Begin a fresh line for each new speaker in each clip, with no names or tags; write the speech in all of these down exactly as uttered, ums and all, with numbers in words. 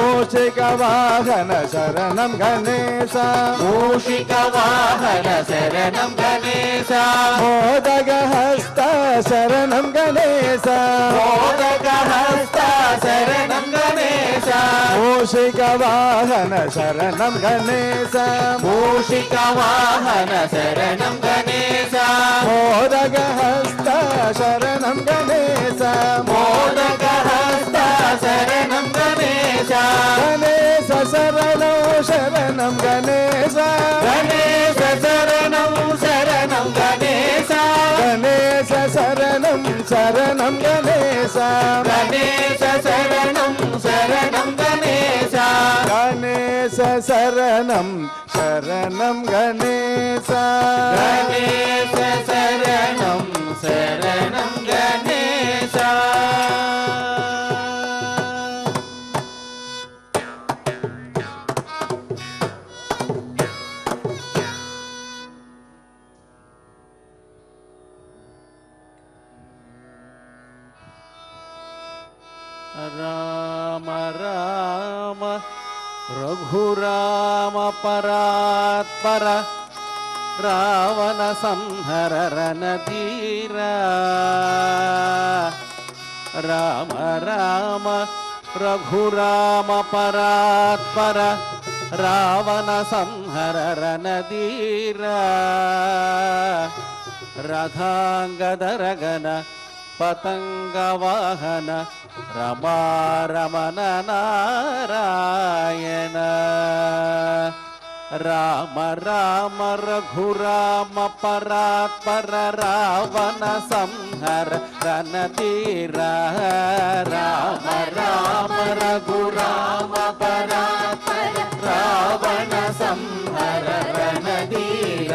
మూషిక వాహన శరణం గణేశ
మూషిక వాహన శరణం గణేశ
మోదక హస్త శరణం గణేశ
మోదక హస్త శరణం గణేశ
మూషిక వాహన శరణం గణేశ
మూషిక వాహన శరణం గణేశ
మోదక హస్త శరణం గణేశ
మోదక హస్త శరణం గణేశ
గణేశ శరణం శరణం గణేశ
గణేశ శరణం శరణం గణేశ
గణేశ శరణం శరణం గణేశ
గణేశ శరణం శరణం గణేశ
గణేశ శరణం శరణం గణేశ
గణేశ శరణం శరణం గణేశ
రామ రామ రఘురామ పరాత్పర రావణ సంహర రణధీర రామ రామ రఘురామ పరాత్పర రావణ సంహర రణధీర రథాంగదరగన పతంగ వాహన రమారమణ నారాయణ రామ రామ రఘురామ పరాత్పర రావణ సంహర రణధీర రామ రామ రఘురామ పరాత్పర రావణ సంహర రణధీర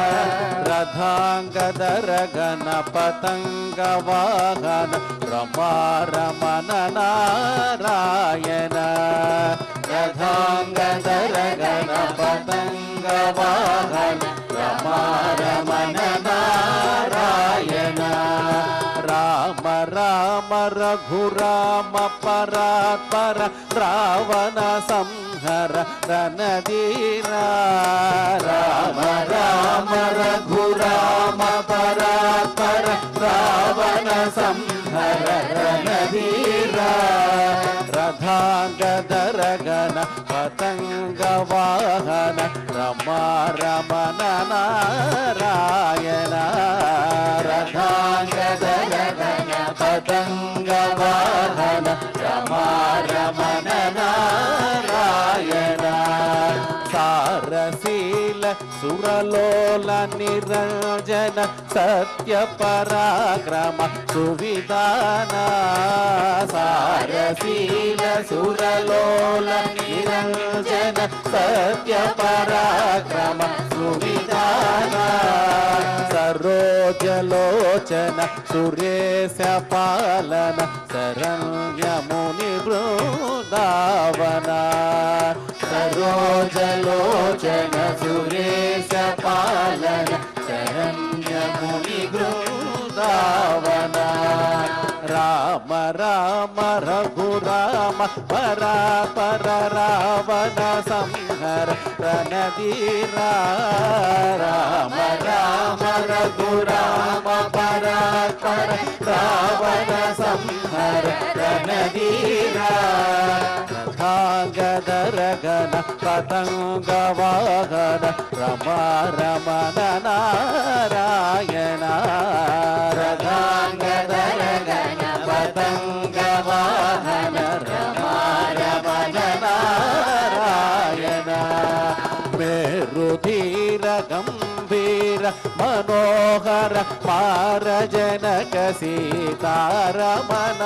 రథాంగదరగన పతంగ వాహన రమారమణ నారాయణ రథాంగదరగన పతంగ వాహన రమారమణ నారాయణ రామ రామ రఘురామ పరాత్పర రావణ సంహర రణధీర రామ రామ రఘురామ పరాత్పర రావణ సంహర రణధీర రథాంగదరగన పతంగ వాహన రమారమణ నారాయణ రథాంగదరగన పతంగ వాహన రమారమణ నారాయణ సారశీల సురలోల నిరంజన సత్య పరాక్రమ సువిధాన సారశీల సురలోల నిరంజన సత్య పరాక్రమ సువిధాన సరోజలోచన సురేశ పాలన శరణ్యముని బృందావన సరోజలోచన సురేశ పాలన శరణ్యముని బృందావన రామ రామ రఘురామ పరాపర రావణ సంహర రణధీర రామ రామ రఘురామ పరాపర రావణ సంహర రణధీర రథాంగదరగన పతంగ వాహన రమారమణ నారాయణ రథాంగదరగన పతంగ వాహన రమారమణ నారాయణ మేరుధీర గంభీర మనోహర పారజనక సీతారమణ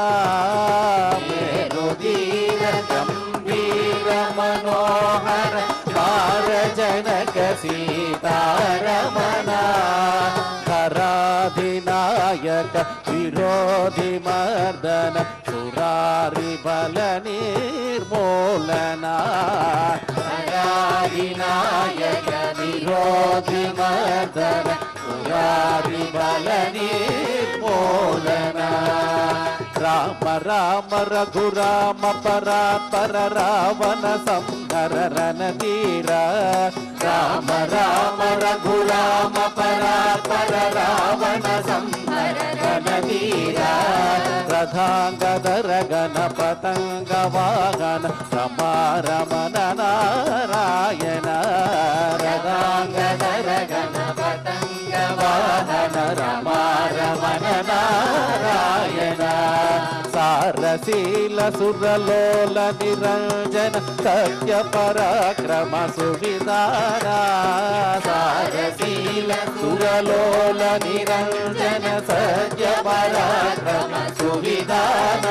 మేరుధీర గంభీర మనోహర పారజనక సీతారమణ హరాధినాయక విరోధి మర్దన సురారి బల నిర్మూలన హరాధినాయక విరోధి మర్దన సురారి బల నిర్మూలన రామ రామ రఘురామ పరాత్పర రావణ సంహర రణధీర రామ రామ రఘురామ పరాత్పర రావణ సంహర రణధీర రథాంగధర గణపతంగ వాహన రమారమణ నారాయణ రథాంగధర గణపతంగ వాహన రమారమణ నారాయణ సారశీల సురలోల నిరంజన సత్య పరాక్రమ సువిధాన సారశీల సురలోల నిరంజన సత్య పరాక్రమ సువిధాన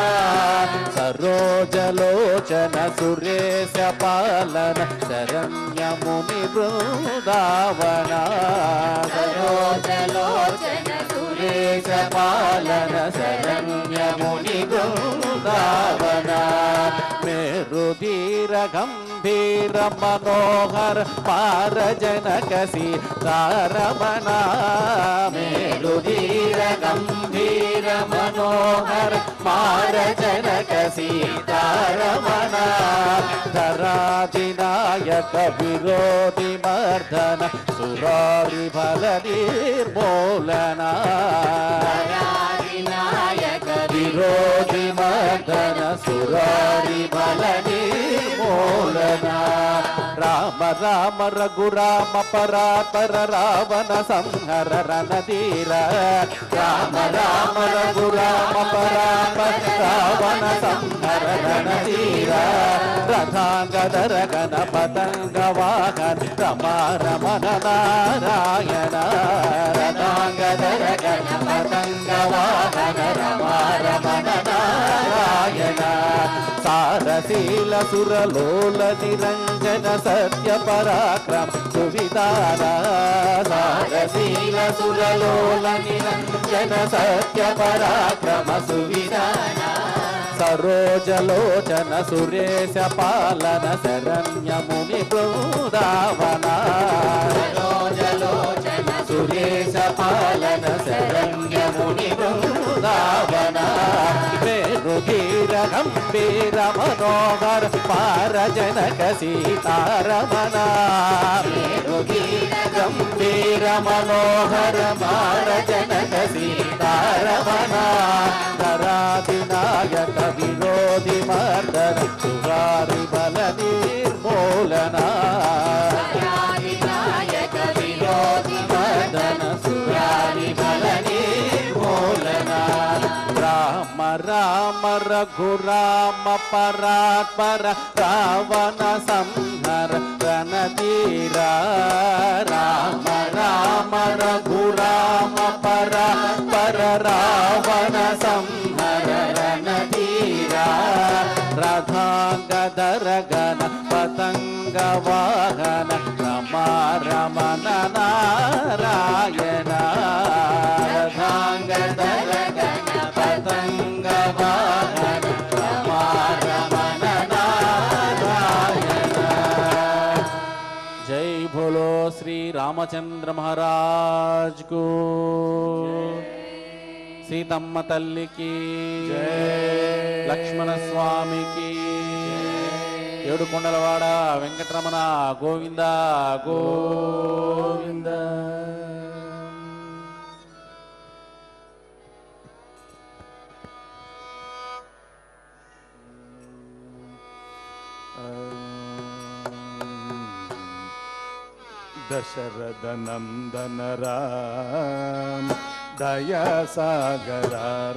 సరోజలోచన సురేశ పాలన శరణ్య ముని బృందావన సరోజలోచన సురేశ పాలన శరణ్య ముని బృందావన మేరుధీర గంభీర మనోహర పారజనక సీతారమణ మేరుధీర గంభీర మనోహర పారజనక సీతారమణ ధరాధినాయక విరోధి మర్దన సురారి బల నిర్మూలన విరోధి మర్దన సురారి బల నిర్మూలన రామ రామ రఘురామ పరాత్పర రావణ సంహర రణధీర రామ రామ రఘురామ పరాత్పర రావణ సంహర రణధీర రథాంగధర గణపతంగ వాహన రమారమణ నారాయణ రథాంగధర గణపతంగ వాహన రమారమణ నారాయణ సారశీల సురలోల నిరంజన సత్య పరాక్రమ సువిధాన సారశీల సురలోల నిరంజన సత్య పరాక్రమ సువిధాన సరోజలోచన సురేశ పాలన శరణ్య ముని బృందావన సరోజలోచన సురేశ పాలన శరణ్య ముని బృందావన మేరుధీర గంభీర మనోహర పారజనక సీతారమణ మేరుధీర గంభీర మనోహర పారజనక సీతారమణ ధరాధినాయక విరోధి మర్దన సురారి బల నిర్మూలన విరోధి మర్దన సురారి బల నిర్మూలన రామ రామ రఘురామ పరాత్పర రావణ సంహర రణధీర రామ రామ రఘురామ పరాత్పర రావణ సంహర రణధీర రథాంగధర గణ పతంగ వాహన రమారమణ నారాయణ రథాంగధర గణ పతంగ వాహన రమారమణ నారాయణ జై భోలో శ్రీ రామచంద్ర మహారాజ్ కు సీతమ్మ తల్లికి లక్ష్మణ స్వామికి ఏడుకొండలవాడ వెంకటరమణ గోవింద గోవింద
దశరథ నందన రామ దయా సాగర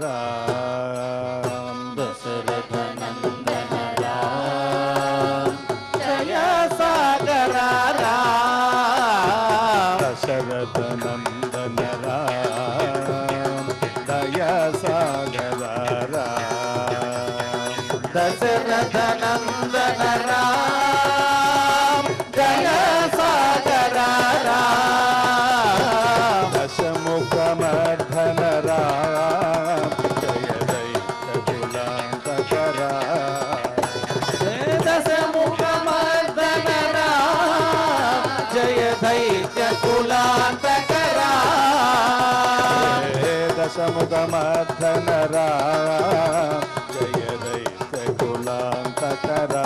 రామ
దశరథ నందన రామ దయా సాగర రామ
దశరథ నందన రామ దయా సాగర రామ
దశరథ నందన రామ దయా సాగర రామ
దశముఖ మర్ధన రామ జయ దైత్య కులాంతక రామ
దశముఖ మర్దన రామ జయ దైత్య కులాంతక రామ
దశముఖ మర్ధన రామ జయ దైత్య కులాంతకరా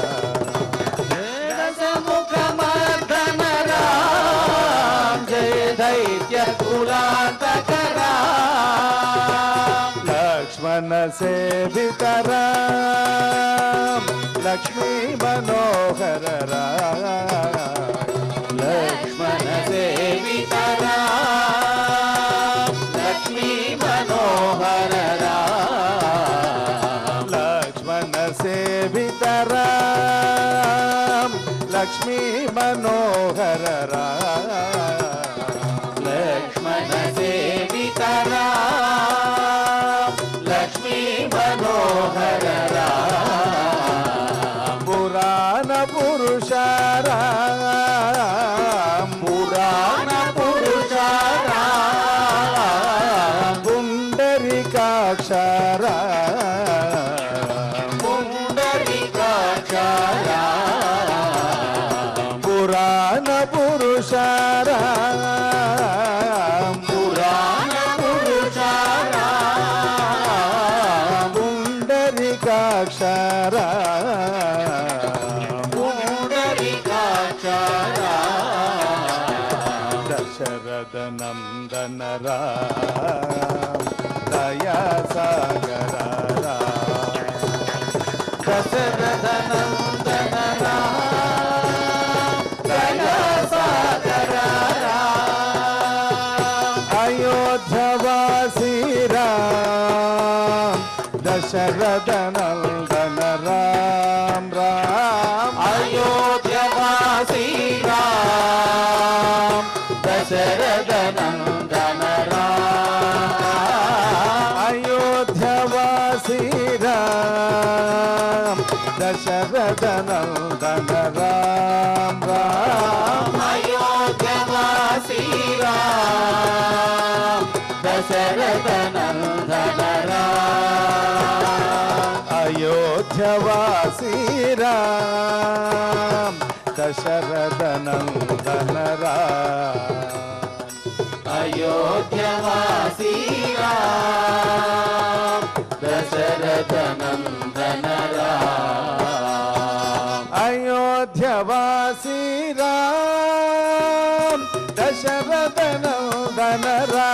దశముఖమర్దన రామ జయ దైత్య కులాంతకరా
లక్ష్మణ సేవిత రామ లక్ష్మీ మనోహర రామ
లక్ష్మణ సేవిత రామ లక్ష్మీ మనోహర రామ
లక్ష్మణ సేవిత రామ లక్ష్మీ మనోహర రామ
లక్ష్మణ సేవిత రామ లక్ష్మీ మనోహర రామ
పురాణ పురుష రామ
పురాణ పురుష రామ
పుండరీకాక్ష రామ
పుండరీకాక్ష రామ
పురాణ పురుష రామ
పురాణ పురుష రామ
పుండరీకాక్ష రామ
పుండరీకాక్ష రామ
దశరథ నందన రామ దయా సాగర రామ
దశరథ నందన రామ దయా సాగర రామ
అయోధ్యవాసి రామ దశరథ నందన రామ రామ
అయోధ్యవాసి రామ దశరథ నందన రామ
అయోధ్యవాసి రామ దశరథ నందన రామ రామ
అయోధ్యవాసి రామ దశరథ నందన రామ
అయోధ్యవాసి రామ దశరథ నందన రామ
అయోధ్యవాసి రామ దశరథ నందన రామ
అయోధ్యవాసి రామ దశరథ నందన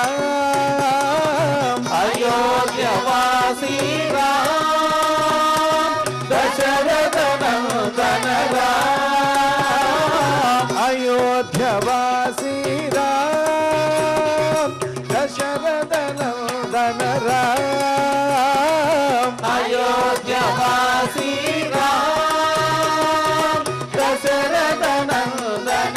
రామ
అయోధ్యవాసి రామ దశరథ నందన రామ
అయోధ్యవాసి రామ దశరథ నందన రామ
అయోధ్యవాసి రామ దశరథ నందన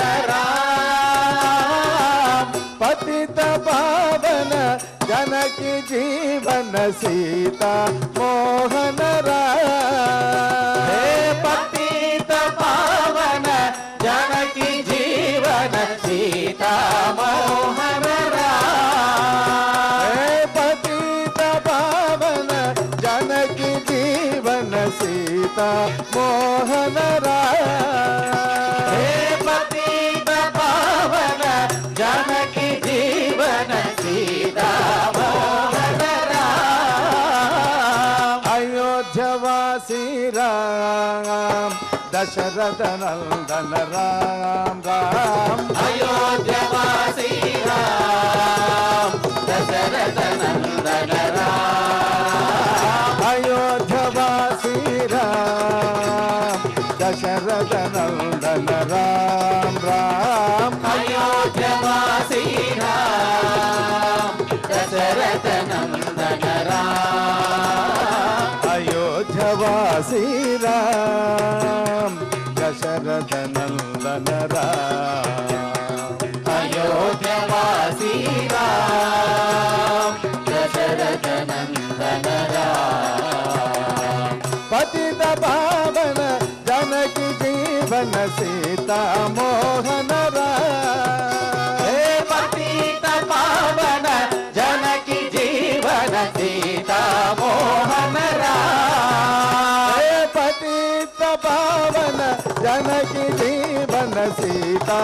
రామ
పతిత పావన జనకి జీవన సీతా మోహన రామ
హే పతిత పావన జనకి జీవన సీతా మోహన రామ
హే పతిత పావన జనకి జీవన సీతా మోహన రామ
హే పతిత పావన జనకి జీవన సీతా మోహన రామ
అయోధ్యవాసి రామ దశరథ నందన రామ రామ
అయోధ్యవాసి రామ దశరథ నందన రామ
అయోధ్యవాసి రామ దశరథ నందన రామ రామ
అయోధ్యవాసి రామ దశరథ నందన రామ
అయోధ్యవాసి రామ దశరథ నందన రామ
అయోధ్యవాసి రామ దశరథ నందన రామ
పతిత పావన జనకి జీవన సీతా మోహన రామ
హే పతిత పావన జనకి జీవన సీతా మోహన రామ
హే పతిత పావన జనకి జీవన సీతా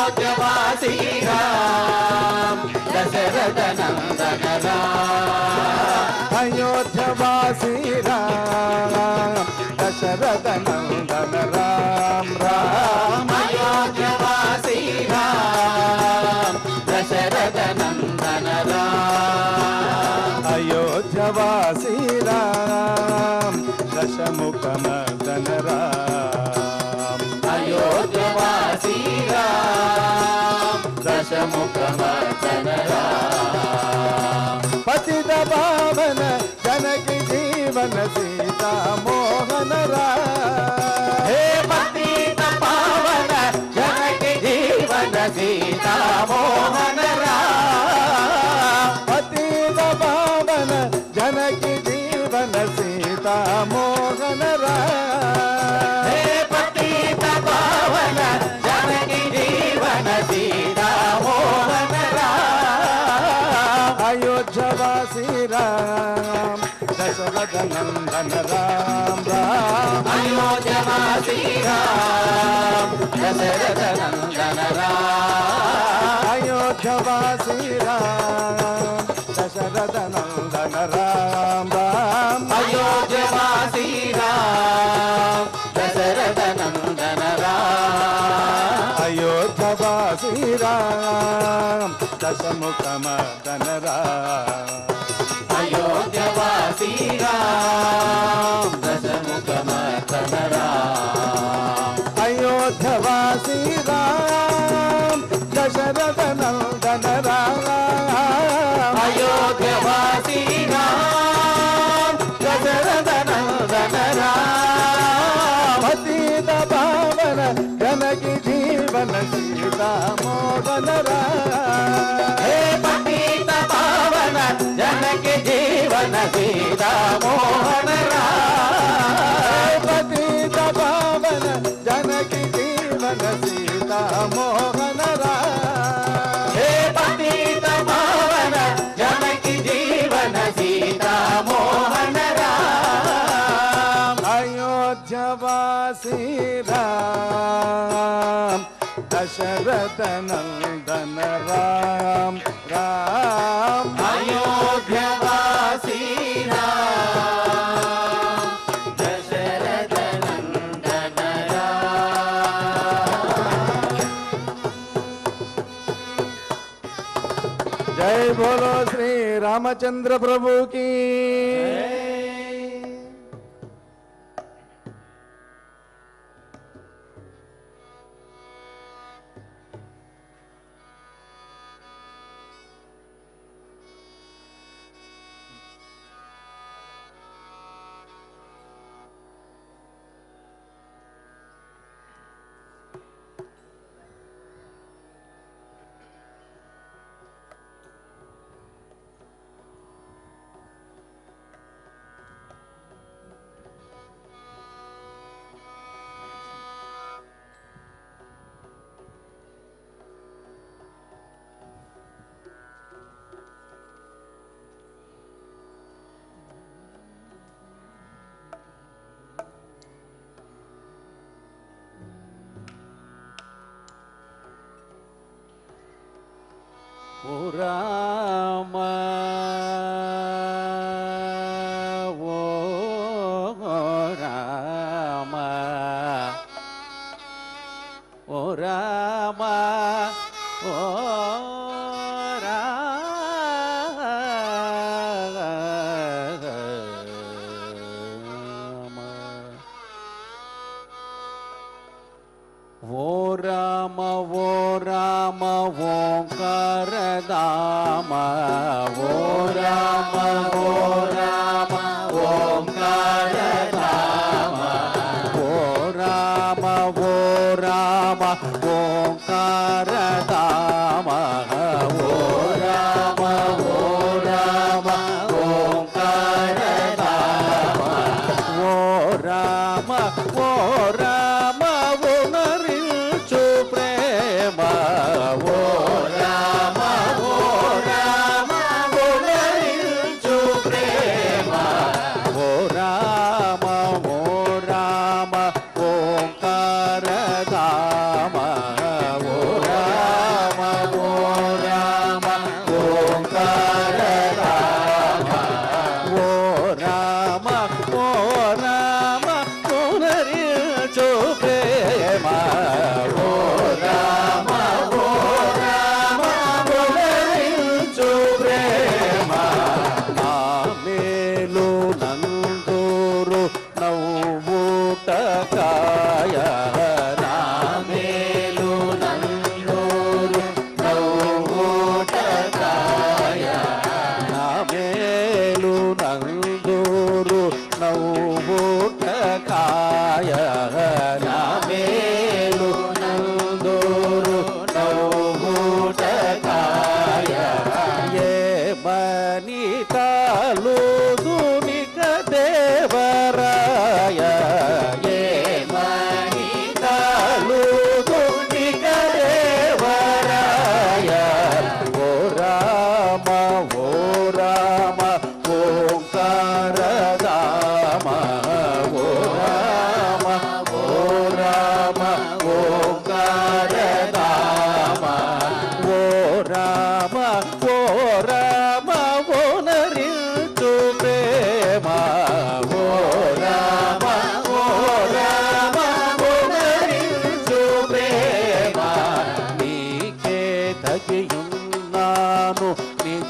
అయోధ్యవాసి రామ్ దశరథ నందన రామ్
అయోధ్యవాసి రామ్ దశరథ నందన రామ్ రామ్
అయోధ్యవాసి రామ్ దశరథ నందన రామ్
అయోధ్యవాసి రామ్ దశముఖ మదన రామ్
అయోధ్యవాసి రామ్ దశముఖ మదన రామ్
పతిత పావన జనకి జీవన సీతా మోహన రామ్
హే పతిత పావన జనకి జీవన సీతా మోహన రామ్
పతిత పావన జనకి జీవన సీతా మోహన రామ్
హే పతిత పావన జనకి జీవన సీతా మోహన రామ్
అయోధ్యవాసి రామ్ దశరథ నందన రామ్ రామ్
అయోధ్యవాసి రామ్ దశరథ నందన రామ్
అయోధ్యవాసి రామ్ దశరథ నందన రామ్ రామ్
అయోధ్యవాసి రామ్ దశరథ నందన రామ్
అయోధ్యవాసి రామ్ దశముఖ మదన రామ్
అయోధ్యవాసి రామ్ దశముఖ మదన రామ్
అయోధ్యవాసి రామ్ దశరథ నందన రామ్
అయోధ్యవాసి రామ్ దశరథ నందన రామ్
పతిత పావన జనకి జీవన సీతా మోహన రామ్
హే పతిత పావన జనకి జీవన సీతా మోహన రామ్
పతిత పావన జనకి జీవన సీతా మోహన రామ్
హే పతిత పావన జనకి జీవన సీతా మోహన రామ్
అయోధ్యవాసి రామ్ దశరథ నందన రామ్ రామ్
అయోధ్యవాసి రామ్ దశరథ నందన రామ్
జై బోలో శ్రీ రామచంద్ర ప్రభు की
ఓ రామ ఓ రామ ఓ రామ ఓ రామ ఓ రామ ఓ రామ ఓంకార దామ ఓ రామ ఓ రామ ఓంకార దామ ఓ రామ ఓ రామ ఓంకార దామ ఓ రామ ఓ రామ ఓంకార దామ ఓ రామ ఓ రామ ఉనరించు ప్రేమ ఓ రామ ఓ రామ ఉనరించు ప్రేమ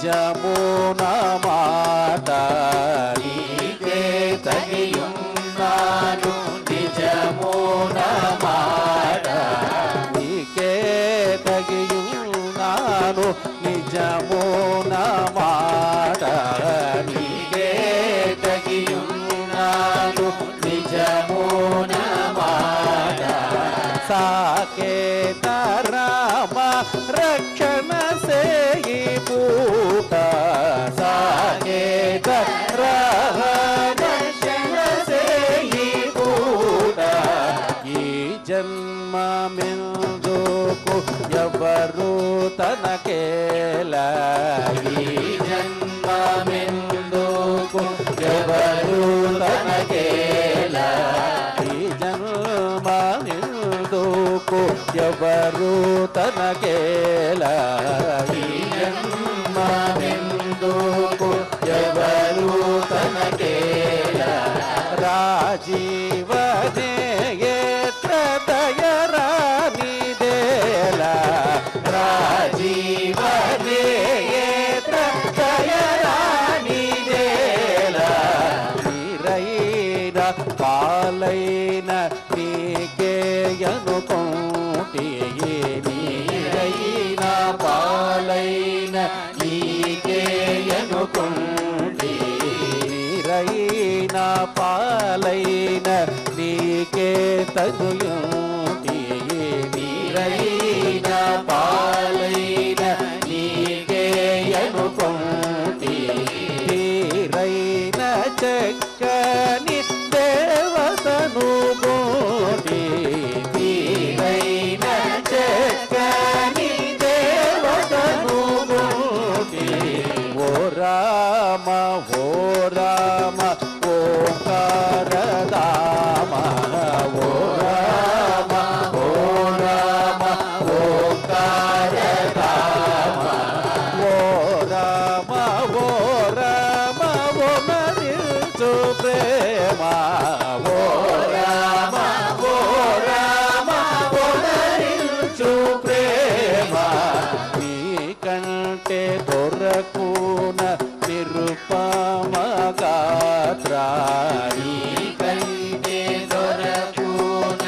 నిజమున మాట
నీకే తగియున్నాను నిజమున మాట
నీకే తగియున్నాను నిజమున మాట
నీకే తగియున్నాను నిజమున మాట
సాకేత రామ రక్షణ సేయి పూట
సాకేత రామ రక్షణ సేయి పూట
ఈ జన్మమెందుకు ఎవరు తనకేల
ఈ జన్మమెందుకు ఎవరు తనకేల
ఈ జన్మమెందుకు ఎవరు తనకేల
ఈ జన్మమెందుకు ఎవరు తనకేల
రాజీవనేత్ర దయరానిదేల
రాజీవనేత్ర దయరానిదేల
నీరైన పాలైన నీకేయనుకుంటే
నీరైన పాలైన నీకేయనుకుంటే
నీరైన పాలైన నీకే తగుయుంటే
నీరైన పాలైన నీకేయనుకుంటే
నీరైన చక్కని దేవతను గోటి
నీరైన చక్కని దేవతను గోటి
ఓ రామ ఓ రామ ఓంకార దామ ఓ రామ
ఓ రామ ఓంకార రామ
ఓ రామ ఓ రామ ఓ మరిచు ప్రేమ ఓ
రామ ఓ రామ ఓదరించు ప్రేమ
నీ కంటే దొరకున నిరుపమ గాత్ర
నీ కంటే దొరకున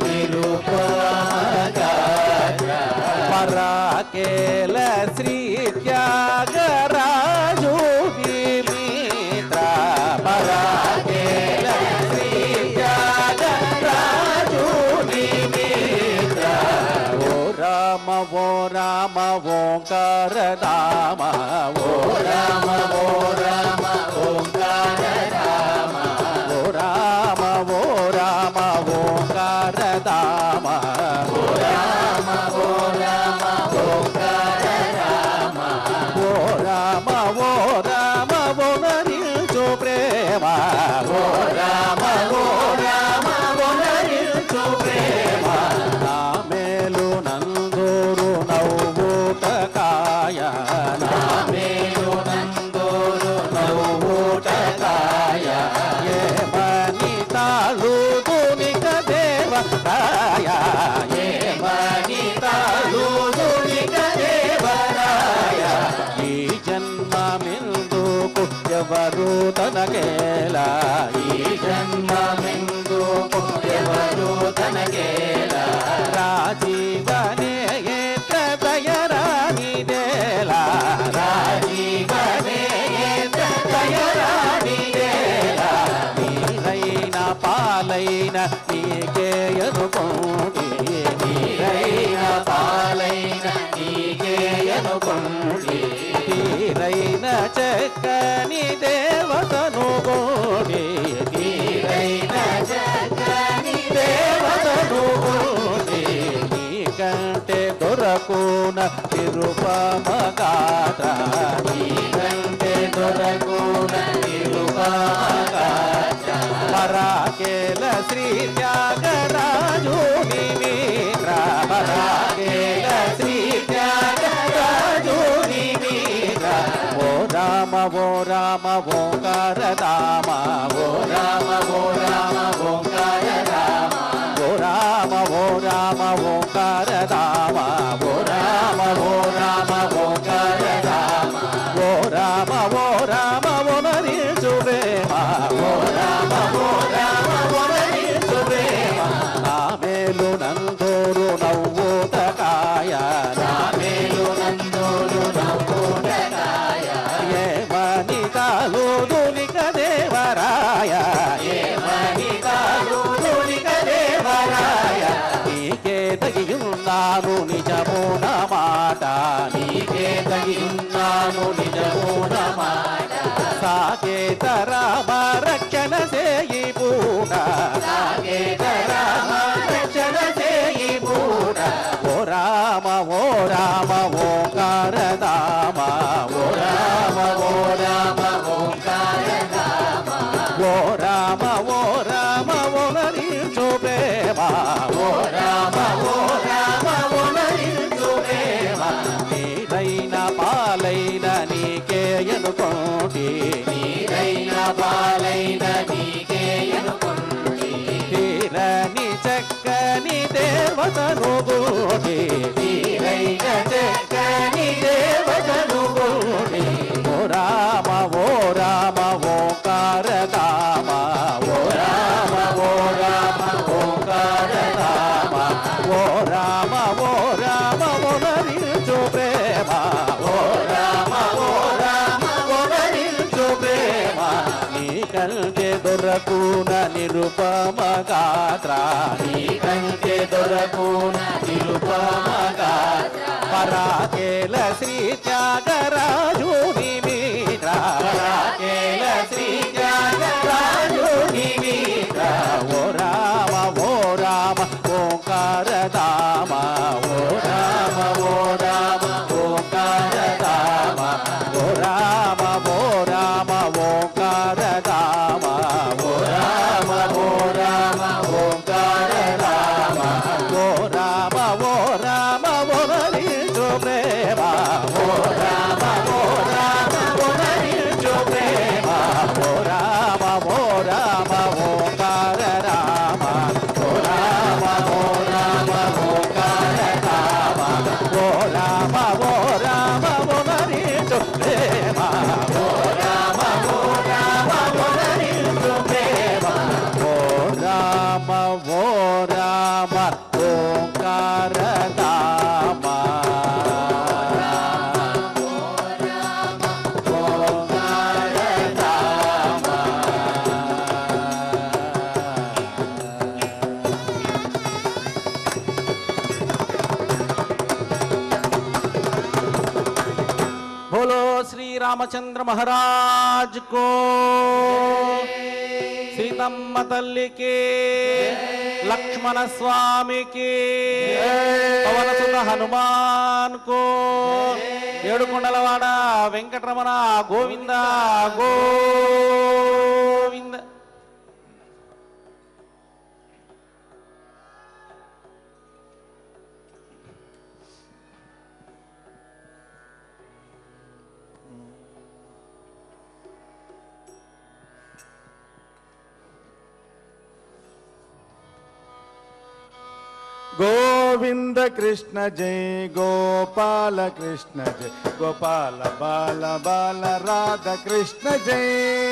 నిరుపమగాత్ర
పరాకేల శ్రీ త్యాగరాజు మిత్ర
పరాకేల శ్రీ త్యాగరాజు నిమిత్ర
ఓ రామ ఓ రామ ఓంకార రామ ఓ
ఓ రామ ఓ రామ ఓంకార రామ
ఓ రామ ఓ రామ ఓంకార రామ
ఓ రామ ఓ రామ ఓంకార రామ
ఓ రామ ఓ రామ ఓ నరిచు ప్రేమ
ఓ రామ ఓ రామ ఓదరించు ప్రేమ
నా మేలు నందూరు నవ్వుట కాయ
నా మేలు నందోరు నవ్వుట కాయ
ఏమని తాళుదు నిక దేవ రాయ
ఏమని తాళుదునిక దేవరాయ
ఈ జన్మమెందుకు ఎవరు తనకేల
ఈ జన్మమెందుకు ఎవరు తనకేల
రాజీవనేత్ర దయరానిదేల
రాజీవనేత్ర దయరానిదేల
నీరైన పాలైన నీకేయనుకోండి
నీరైన పాలైన నీకేయనుకుంటే
నీరైన చక్కని దేవతను గోడి
నీరైన చక్కని
దేవతను గోడి నీకంటే దొరకున తిరుపమ గాత్ర
నీకంటే దొరకున నిరుపమగాత్ర
పరాకేల శ్రీ త్యాగరాజు నిమిత్ర పరాకేల శ్రీ త్యాగరాజు నిమిత్ర ఓ రామ ఓ రామ ఓంకార రామ ఓ
రామ ఓ రామ ఓంకార రామ
ఓ రామ ఓ రామ ఓంకార రామ ఓ రామ ఓ రామ ఓంకార రామ ఓ నిజమున మాట
నీకే తగియున్నాను నిజమున మాట
సాకేత రామ రక్షణ చేయి పూట
సాకేత రామ రక్షణ చేయి పూట
ఓ రామ ఓ రామ ఓంకార దామ
ఓ రామ ఓ రామ ఓంకార రామ
ఓ రామ ఓ రామ ఓనరించు ప్రేమ
ఓ రామ ఓ రామ ఓనరించు ప్రేమ
నీరైన పాలైన నీకే ఎనుకోటి
నీరైన పాలైన నీకే ఎనుకుంటి
తీరని చక్కని దేవతను గోటి
నీరైన చక్కని దేవతను గోటి
ఓ రామ ఓ రామ ఓంకార దామ
ఓ రామ ఓ రామ ఓంకార రామ
ఓ రామ ఓ రామ ఓనరించు ప్రేమ
ఓ రామ ఓ రామ ఓనరించు ప్రేమ
నీ కంటే దొరకున నిరుపమ గాత్ర
నీ కంటే దొరకున నిరుపమగా
పరాకేల శ్రీ త్యాగరాజు నిమిత్ర
పరాకేల శ్రీ త్యాగరాజు నిమిత్ర
ఓ రామ ఓ రామ ఓంకార దామ
ఓ రామ ఓ రామ ఓంకార రామ
ఓ రామ ఓ రామ ఓంకార దామ
ఓ రామ ఓ రామ ఓంకార రామ
ఓ రామ ఓ రామ ఓనరించు ప్రేమ
ఓ రామ ఓ రామ ఓనరించు ప్రేమ
ఓ రామ ఓ రామ ఓంకార రామ
ఓ రామ ఓ రామ ఓంకార రామ
ఓ రామ ఓ రామ ఓనరించు ప్రేమ
ఓ రామ ఓ రామ ఓనరించు ప్రేమ
ఓ రామ ఓ రామ ఓంకార దామ
ఓంకార రామ
बोलो श्री रामचंद्र महाराज को सीतम्म तल्ली के लक्ष्मण स्वामी के पवन सुत हनुमान को ఏడుకొండలవాడ వెంకటరమణ గోవింద గోవింద
गोविंद कृष्ण जय गोपाल कृष्ण जय गोपाल बाल बाल राधा कृष्ण जय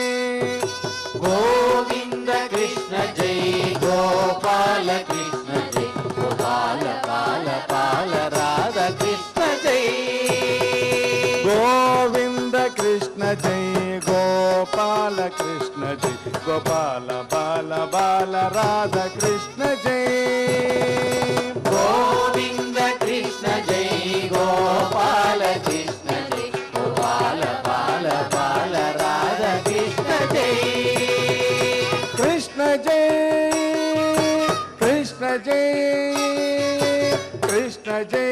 गोविंद कृष्ण जय गोपाल कृष्ण जय गोपाल बाल बाल राधा कृष्ण जय
गोविंद कृष्ण जय गोपाल कृष्ण जय गोपाल बाल बाल राधा कृष्ण जय
गोविंद कृष्ण जय गोपाल कृष्ण जय गोपाल बाल बाल राधा कृष्ण जय
कृष्ण जय कृष्ण जय कृष्ण जय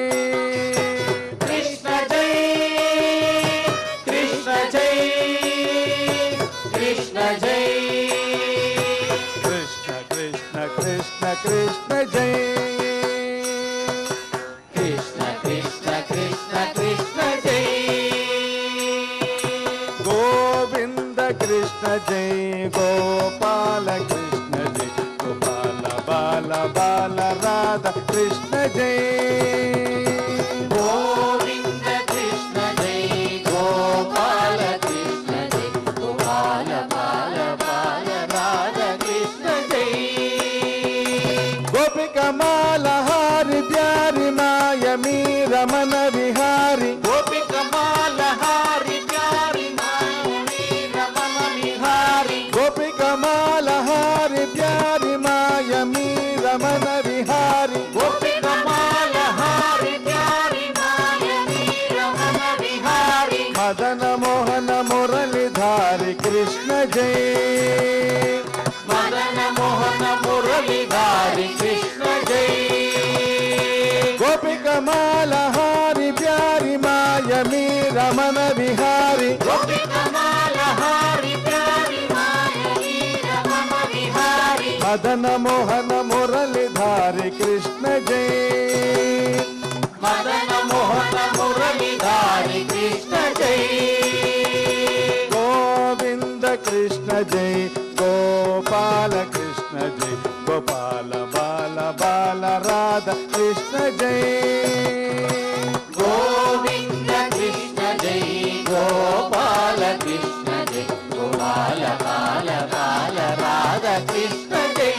कृष्ण जय कृष्ण जय कृष्ण जय
कृष्ण कृष्ण कृष्ण कृष्ण जय
कृष्ण कृष्ण कृष्ण कृष्ण जय
गोविंद कृष्ण जय गोपाल कृष्ण जय गोपाल बाल बाल राधा कृष्ण जय
गोविंद कृष्ण जय गोपाल कृष्ण जय गोपाल बाल बाल राधा कृष्ण जय
गोपिका माला हारि प्यारी माया मी रमन विहारी
गोपिका माला हारि प्यारी मायनी रमन विहारी
गोपिका माला हारि प्यारी माया मी रमन विहारी
गोपिका माला हारि
జై
మదన మోహన మురళీధారి కృష్ణ జై
గోపికమాల హారి ప్యారి మాయమి రమణ విహారి
గోపికమాల హారి ప్యారి మాయని రమణ విహారి
మదన మోహన మురళీధారి కృష్ణ జై
మదన మోహన మురళీధారి కృష్ణ జై
గోవింద కృష్ణ జై గోపాల కృష్ణ జై గోపాల బాల బాల రాధ కృష్ణ జై
గోవింద కృష్ణ జై గోపాల కృష్ణ జై గోపాల బాల బాల రాధ కృష్ణ జై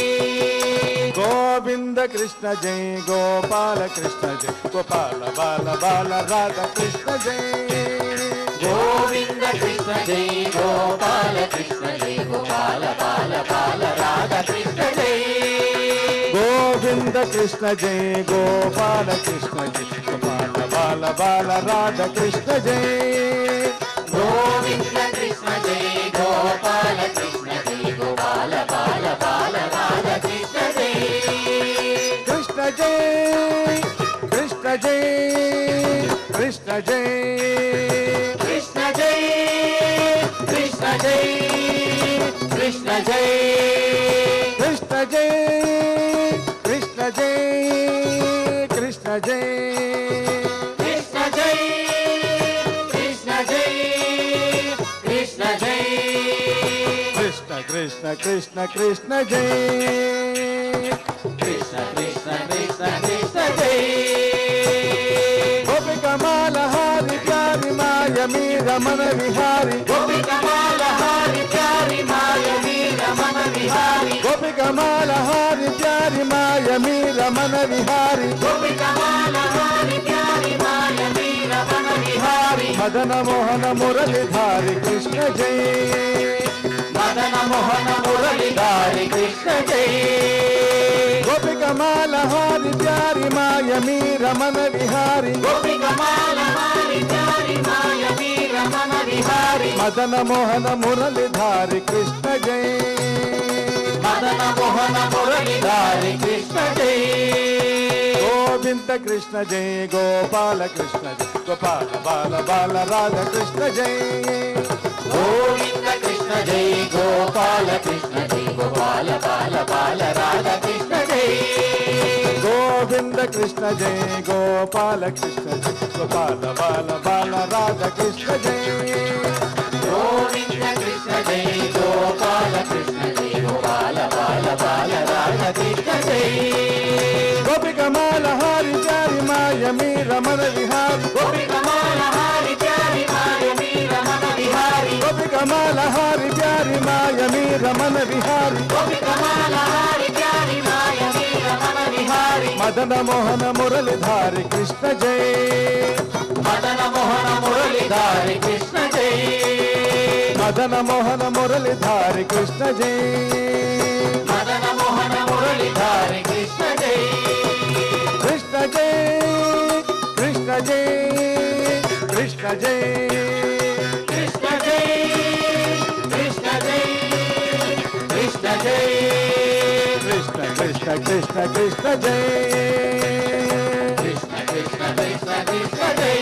గోవింద కృష్ణ జై గోపాల కృష్ణ జై గోపాల బాల బాల రాధ కృష్ణ జై
గోవింద కృష్ణ జై గోపాల కృష్ణ జై గోపాల బాల బాల రాధ కృష్ణ జై
గోవింద కృష్ణ జై గోపాల కృష్ణ జై గోపాల బాల బాల రాధ కృష్ణ జై
గోవింద కృష్ణ జై గోపాల కృష్ణ జై గోపాల బాల బాల రాధ కృష్ణ జై
కృష్ణ జై కృష్ణ జై కృష్ణ జై
కృష్ణ జై కృష్ణ జై కృష్ణ జై
కృష్ణ జై కృష్ణ జై కృష్ణ జై
కృష్ణ జై కృష్ణ జై కృష్ణ జై
కృష్ణ కృష్ణ కృష్ణ కృష్ణ జై
కృష్ణ కృష్ణ కృష్ణ కృష్ణ జై
గోపికమాల హారి ప్యారి మాయమి రమణ విహారి
గోపికమాల హారి ప్యారి మాయని రమణ విహారి
గోపికమాల హారి ప్యారి మాయమి రమణ విహారి
గోపికమాల హారి ప్యారి మాయని రమణ విహారి
మదన మోహన మురళీధారి కృష్ణ జై
మదన మోహన మురళీధారి కృష్ణ జై
గోపికమాల హారి ప్యారి మాయమి రమణ విహారి
గోపికమాల హారి ప్యారి మాయని రమణ విహారి
మదన మోహన మురళీధారి కృష్ణ జై
మదన మోహన మురళీధారి కృష్ణ జై
గోవింద కృష్ణ జై గోపాల కృష్ణ జై గోపాల బాల బాల రాధ కృష్ణ జై
గోవింద కృష్ణ జై గోపాల కృష్ణ జై గోపాల బాల బాల రాధ కృష్ణ జై
గోవింద కృష్ణ జై గోపాల కృష్ణ జై గోపాల బాల బాల రాధ కృష్ణ జై
గోవింద కృష్ణ జై గోపాల కృష్ణ జై గోపాల బాల బాల రాధ కృష్ణ జై
గోపికమాల హారి ప్యారి మాయమి రమణ విహారి
గోపికమాల హారి ప్యారి మాయని రమణ విహారి
గోపికమాల హారి ప్యారి మాయమి రమణ విహారి
గోపికమాల హారి ప్యారి మాయని రమణ విహారి
మదన మోహన మురళీధారి కృష్ణ జై
మదన మోహన మురళీధారి కృష్ణ జై
మదన మోహన మురళీధారి కృష్ణ జై
మదన మోహన మురళీధారి కృష్ణ జై
కృష్ణ జై కృష్ణ జై కృష్ణ జై
కృష్ణ జై కృష్ణ జై కృష్ణ జై
కృష్ణ కృష్ణ కృష్ణ కృష్ణ జై
కృష్ణ కృష్ణ కృష్ణ కృష్ణ జై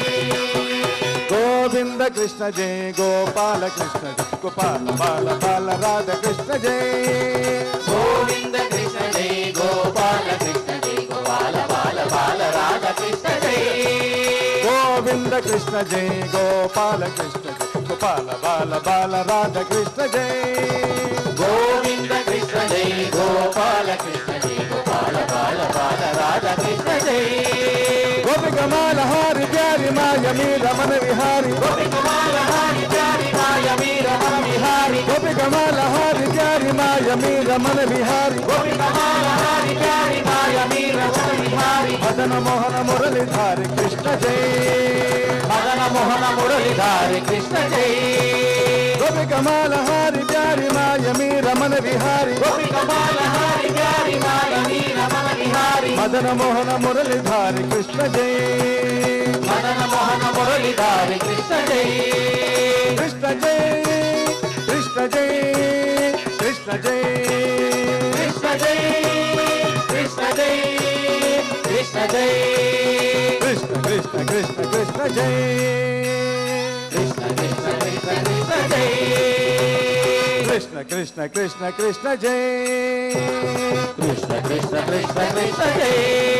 గోవింద కృష్ణ జై గోపాల కృష్ణ జై గోపాల బాల బాల రాధ కృష్ణ జై
గోవింద కృష్ణ జై గోపాల కృష్ణ జై గోపాల బాల బాల రాధ కృష్ణ జై
గోవింద కృష్ణ జై గోపాల కృష్ణ జై గోపాల బాల బాల రాధ కృష్ణ జై
గోవింద కృష్ణ జై గోపాల కృష్ణ జై గోపాల బాల బాల రాధ కృష్ణ జై
గోపికమాల హారి ప్యారి మాయమి రమణ విహారి
గోపికమాల హారి ప్యారి మాయని రమణ విహారి
గోపికమాల హారి ప్యారి మాయమి రమణ విహారి
గోపికమాల హారి ప్యారి మాయని రమణ విహారి
మదన మోహన మురళీధారి కృష్ణ జై
మదన మోహన మురళీధారి కృష్ణ జై
గోపికమాల హారి ప్యారి మాయమి రమణ విహారి
గోపికమాల హారి ప్యారి మాయని రమణ విహారి
మదన మోహన మురళీధారి కృష్ణ జై
మదన మోహన మురళీధారి కృష్ణ జై
కృష్ణ జై కృష్ణ జై కృష్ణ జై
కృష్ణ జై కృష్ణ జై కృష్ణ జై
కృష్ణ కృష్ణ కృష్ణ కృష్ణ జై
కృష్ణ కృష్ణ కృష్ణ కృష్ణ జై
కృష్ణ కృష్ణ కృష్ణ కృష్ణ జై
కృష్ణ కృష్ణ కృష్ణ కృష్ణ జై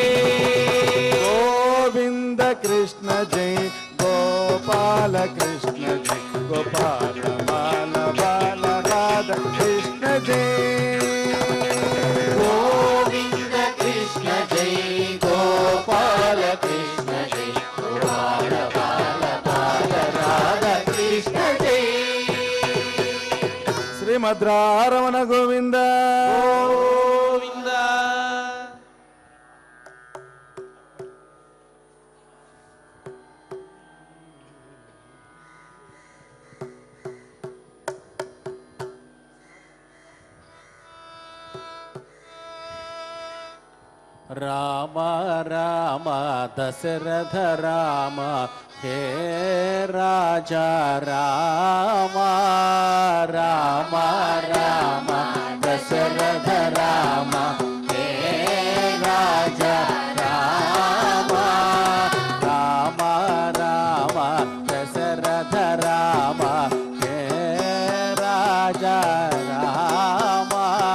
గోవింద కృష్ణ జై గోపాల కృష్ణ జై గోపాల బాల బాల రాధ కృష్ణ జై
గోవింద కృష్ణ జై గోపాల కృష్ణ జై గోపాల బాల బాల రాధ కృష్ణ జై
శ్రీమద్రారమణ గోవింద
గోవింద రామ రామ దశరథ రామ హే రాజా రామ రామ రామ దశరథ రామ హే రాజా రామ రామ రామ దశరథ రామ హే రాజా రామ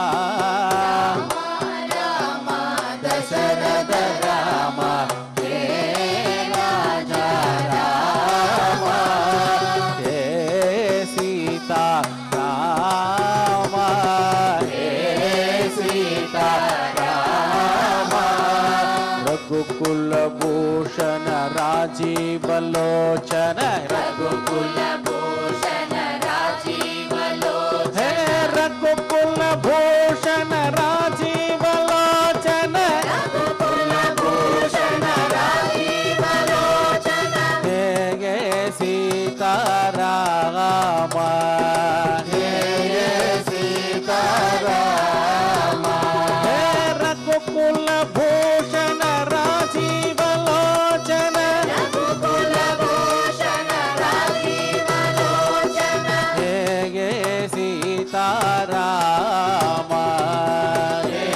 దశరథ రామ హే రాజా రామ హే సీతా రామ హే సీతా రామ రఘుకుల భూషణ రాజీవలోచన రఘుకుల భూషణ రాజీవలోచన హే రఘుకుల భూషణ రాజీవలోచన సీతారామ హే సీతారామ హే రఘుకుల భూషణ రాజీవలోచన రఘుకుల భూషణ రాజీవలోచన హే సీతారామ హే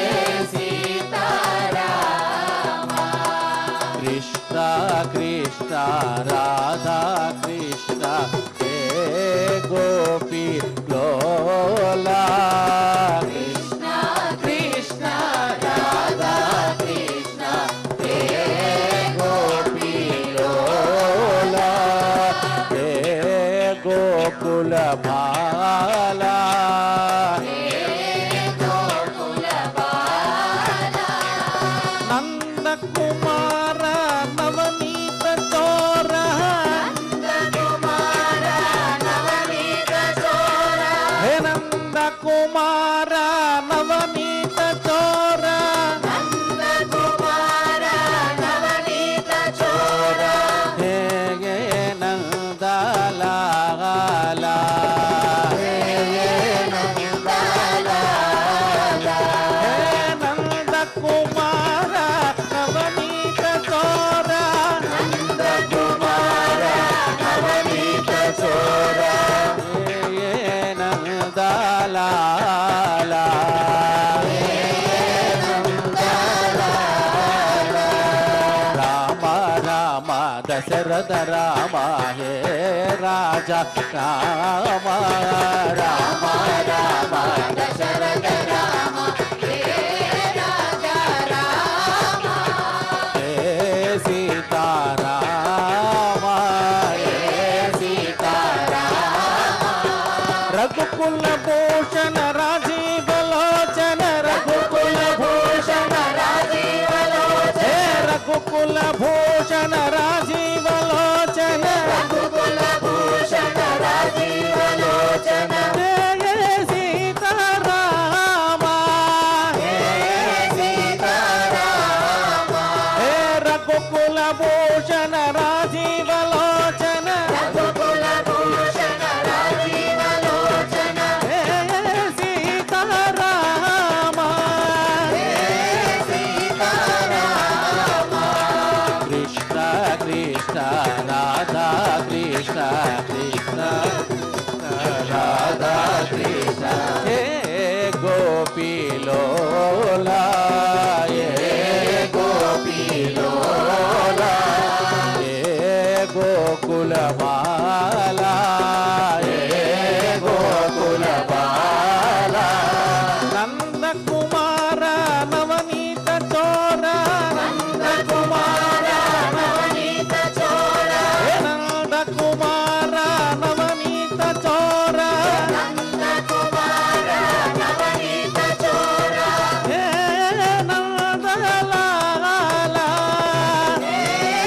సీతారామ కృష్ణ కృష్ణ రాధా కృష్ణ హే గోపి లోలా కృష్ణ కృష్ణ రాధా కృష్ణ హే గోపి లోలా హే గోకుల బాలా నందకుమార నవనీత చోర హే నందకుమార నవనీత చోర హే గే నందలాలా హే నందకుమార నవనీత చోర హే నందలాలా రామ రామ దశరథ రామ హే రాజా రామ రామ రామ దశరథ రామ హే రాజా రామ హే సీతారామ హే సీతారామ రఘుకుల భూషణ రాజీవలోచన రఘుకుల భూషణ రాజీవలోచన హే రఘుకుల భూషణ రాజీవలోచన రఘుకుల భూషణ రాజీవలోచన హే సీతారామ హే సీతారామ హే రఘుకుల భూషణ రాజీవలోచన రఘుకుల భూషణ రాజీవలోచన హే సీతారామ హే సీతారామ కృష్ణ కృష్ణ రాధా కృష్ణ కృష్ణ రాధా బాలా
హే గోకుల బాలా
నంద కుమార నవనీత చోర
నంద కుమార నవనీత చోర
నంద కుమార నవనీత చోర
నంద కుమార నవనీత చోర
హే నందలాల
హే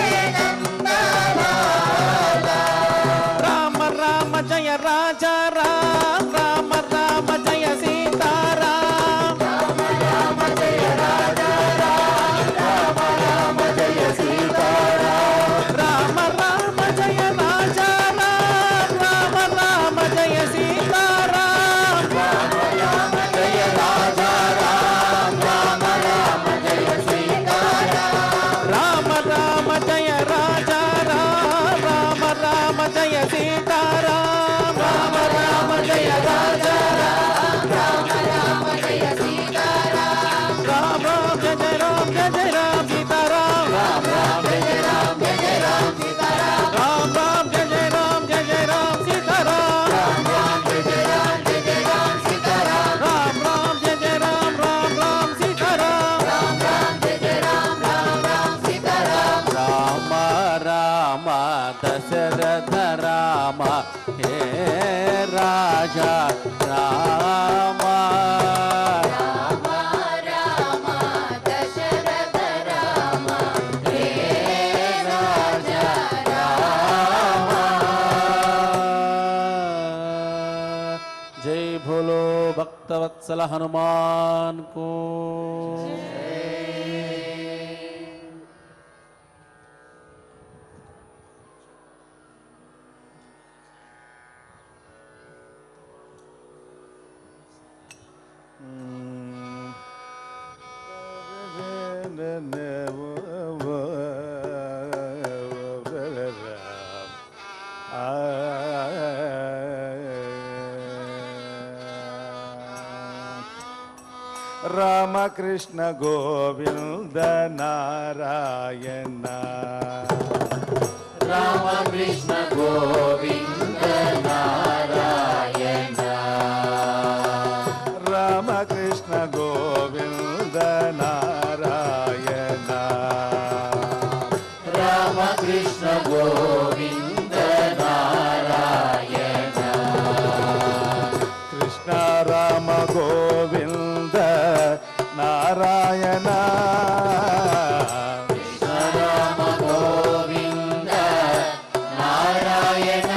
నందలాల
రామ రామ జయ రాజా రామ రామ రామ జయ సీతారామ
రామ రామ జయ రాజా రామ రామ రామ జయ సీతారామ
రామ రామ జయ రాజా రామ రామ రామ జయ సీతారామ
రామ రామ జయ రాజా రామ రామ రామ జయ సీతారామ
రామ రామ జయ రాజా రామ రామ రామ జయ సీతారామ
రామ రామ జయ రాజా రామ రామ రామ జయ సీతారామ
రామ జయ జయ రామ జయ జయ రామ సీతారామ
రామ రామ జయ రామ జయ రామ సీతారామ
రామ రామ జయ జయ రామ జయ జయ రామ సీతారామ
రామ రామ జయ రామ జయ రామ సీతారామ
రామ రామ జయ జయ రామ రామ రామ సీతారామ
రామ రామ జయ రామ రామ రామ సీతారామ
రామ రామ దశరథ రామ హే రాజా రామ
రామ రామ దశరథ రామ హే రాజా రామ
జై భోలో భక్తవత్సల హనుమాన్ కో
రామకృష్ణ గోవింద నారాయణ
రామకృష్ణ గోవింద నారాయణ
రామకృష్ణ గోవింద నారాయణ
రామకృష్ణ గోవింద నారాయణ
కృష్ణ రామ గోవింద నారాయణ
కృష్ణ రామ గోవింద నారాయణ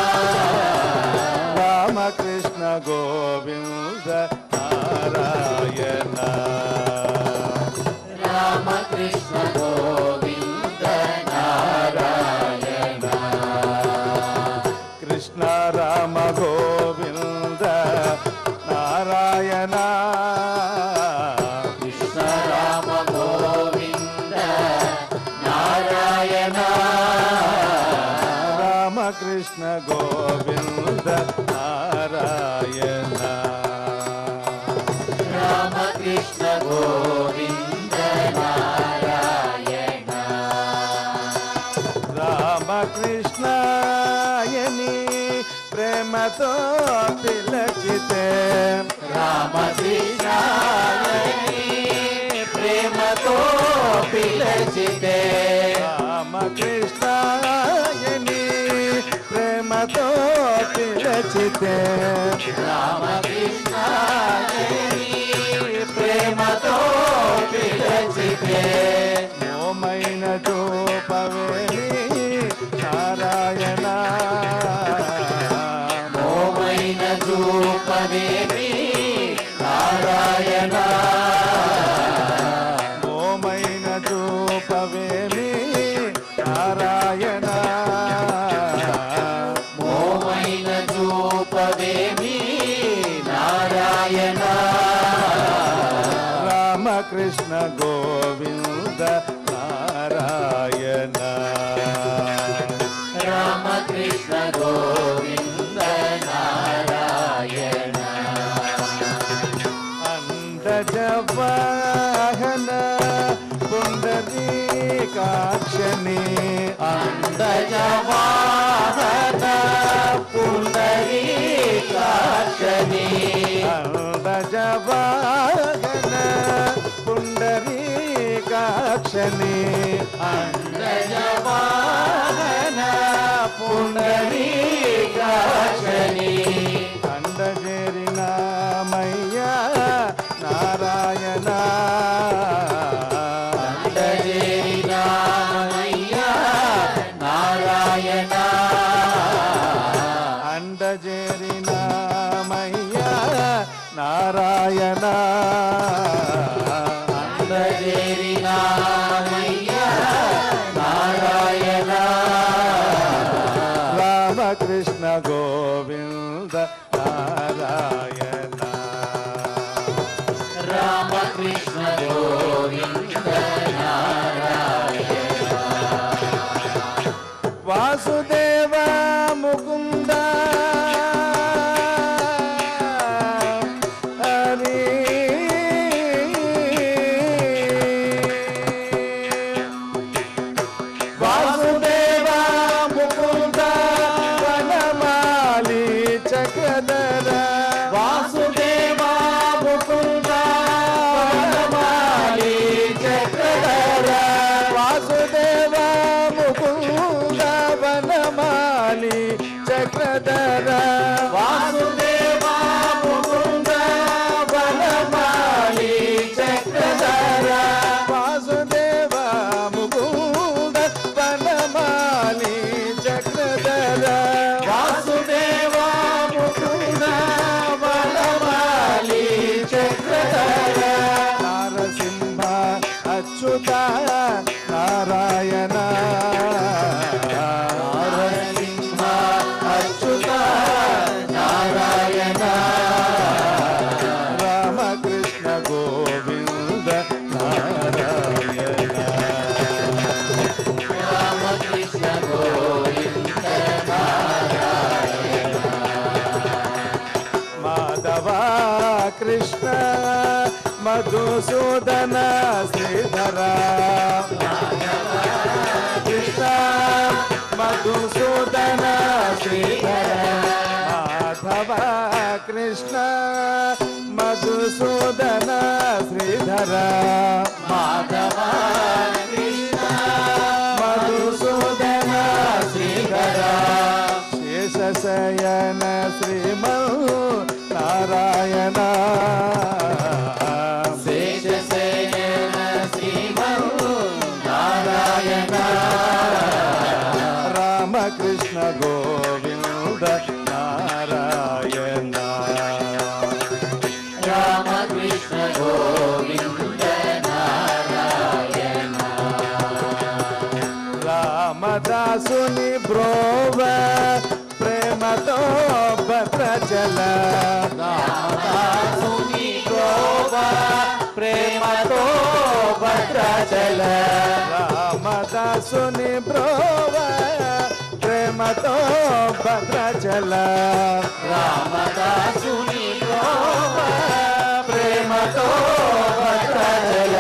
రామకృష్ణ గోవింద నారాయణ
రామకృష్ణ గోవింద నారాయణ
కృష్ణ రామ గోవింద నారాయణ
కృష్ణ రామ గోవింద నారాయణ
రామకృష్ణ గోవింద నారాయణ
రామకృష్ణ గోవింద నారాయణ
రామకృష్ణాయని ప్రేమతో పిలచితే
రామకృష్ణాయని ప్రేమతో పిలచితే
రామకృష్ణాయని ప్రేమతో పిలచితే
రామకృష్ణాయని ప్రేమతో పిలచితే
మోమైన చూపవేలి నారాయణ
మోమైన చూపవేమి నారాయణ
మోమైన చూపవేలి నారాయణ
మోమైన చూపవేమి నారాయణ
రామకృష్ణ గోవింద నారాయణ
రామకృష్ణ గోవింద నారాయణ
అండజవాహన పుండరీకాక్షని
అండజవాహన
కృష్ణ గోవింద నారాయణ
రామకృష్ణ గోవింద నారాయణ
వాసుదేవ ముకుంద హరి వాసుదేవ ముకుంద వనమాలి చక్రధర
వాసుదేవ ముకుంద వనమాలి చక్రధర
వాసుదేవ ముకుంద వనమాలి చక్రధర
వాసుదేవ ముకుంద వనమాలి చక్రధర
వాసుదేవ ముకుంద వనమాలి చక్రధర
వాసుదేవ ముకుంద వనమాలి చక్రధర
నారసింహ అచ్యుత నారాయణ
నరసింహ అచ్యుత నారాయణ
రామకృష్ణ గోవింద నారాయణ
రామకృష్ణ గోవింద నారాయణ
మాధవ కృష్ణ మధుసూదన శ్రీధర కృష్ణ మధుసూదన శ్రీధర మాధవ కృష్ణ మధుసూదన శ్రీధర
మాధవ కృష్ణ
మధుసూదన
శ్రీధర
శేషశయన శ్రీమన్ నారాయణ
శేషశయన శ్రీమన్ నారాయణ
రామకృష్ణ గోవింద నారాయణ
రామకృష్ణ గోవింద నారాయణ
రామదాసుని బ్రోవ ప్రేమతో భద్రచల
రామదాసుని గోవ ప్రేమతో భద్రాచల
రామదాసుని బ్రోవ ప్రేమతో భద్రచల
రామదాసుని గోవ ప్రేమతో భద్రాచల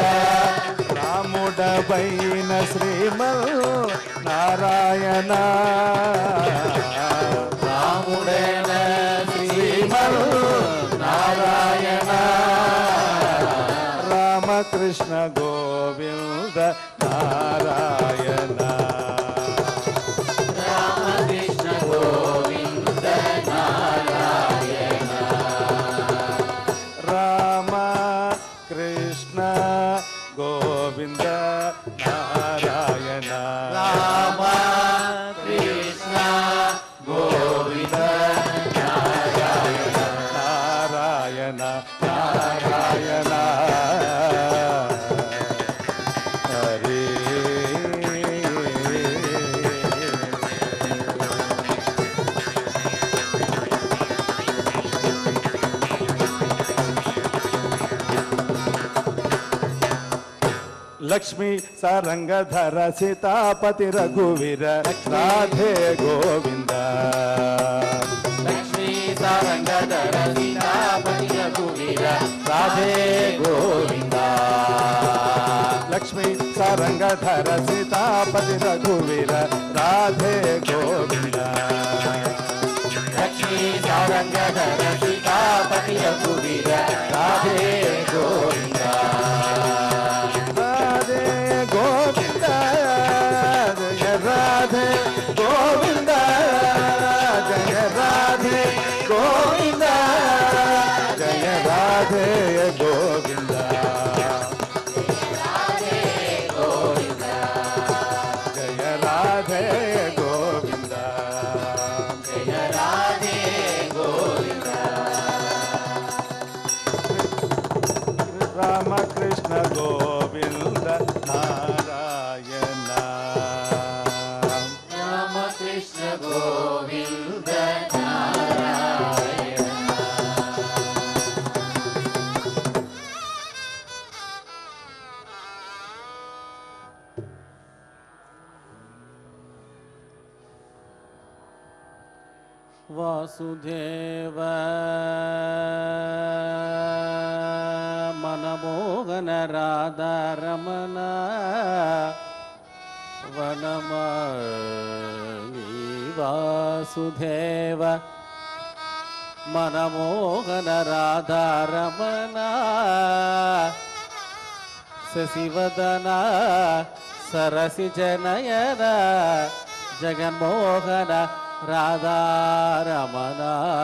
రాముడపైన శ్రీమన్ నారాయణ
రాముడైన శ్రీమన్ నారాయణ
రామకృష్ణ గోవింద నారాయణ
రామకృష్ణ గోవింద నారాయణ
రామ కృష్ణ గోవింద నారాయణ
రామ కృష్ణ గోవింద నారాయణ
నారాయణ నారాయణ హరి లక్ష్మీ సారంగధర సీతాపతి రఘువీర రాధే గోవింద
లక్ష్మీ సారంగధర సీతాపతి రఘువీర రాధే గోవింద
లక్ష్మీ సారంగధర సీతాపతి రఘువీర రాధే గోవింద
లక్ష్మీ సారంగధర సీతాపతి రఘువీర రాధే గోవింద
రాధే గోవింద జయ రాధే గోవింద జయ రాధే గోవింద జయ రాధే గోవింద జయ రాధే గోవింద
జయ రాధే గోవింద
రామకృష్ణ గోవింద నారాయణ
వాసుదేవ మనమోహన రాధారమణ వనమాలి వాసుదేవ మనమోహన రాధారమణ శశివదన సరసిజనయన జగన్మోహన రాధారమణ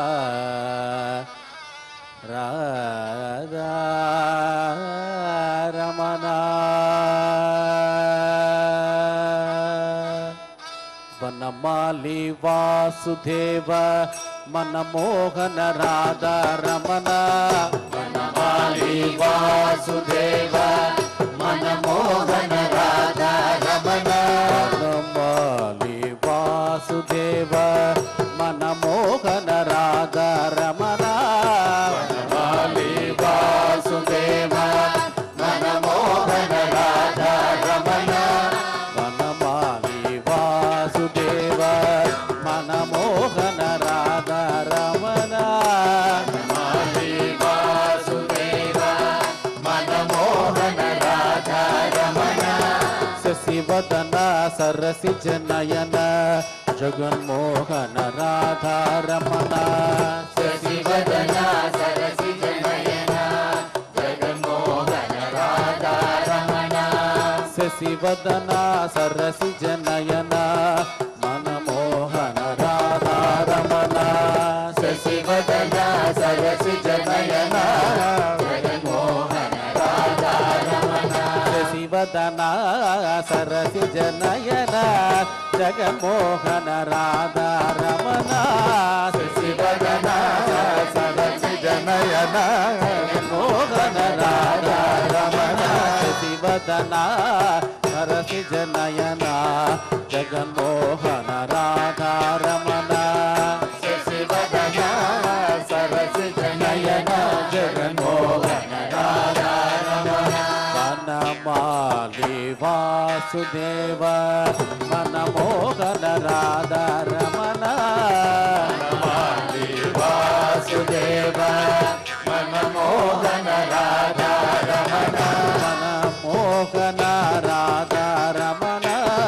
రాధారమణ వనమాలి వాసుదేవ మనమోహన రాధారమణ
వనమాలి వాసుదేవ మనమోహన రాధారమణ
వనమాలి వాసుదేవ మనమోహన రాధారమణ
వనమాలి వాసుదేవ మనమోహన రాధారమణ
వనమాలి వాసుదేవ మనమోహన రాధారమణ
వనమాలి వాసుదేవ మనమోహన రాధారమణ
శశివదన సరసిజనయన జగన్మోహన రాధారమణ
శశివదన సరసిజనయన జగన్మోహన రాధారమణ
శశివదన సరసిజనయన మనమోహన రాధారమణ
శశివదన సరసిజనయన జగన్మోహన రాధారమణ
శశివదన సరసిజనయన జగన్మోహన రాధారమణ
శశివదన సరసిజనయన
జగన్మోహన రాధారమణ శశివదన సరసిజనయన జగన్మోహన రాధారమణ
శశివదన సరసిజనయన జగన్మోహన రాధారమణ
వనమాలి వాసుదేవ మనమోహన రాధారమణ
వనమాలి వాసుదేవ మనమోహన రాధారమణ
మనమోహన రాధారమణ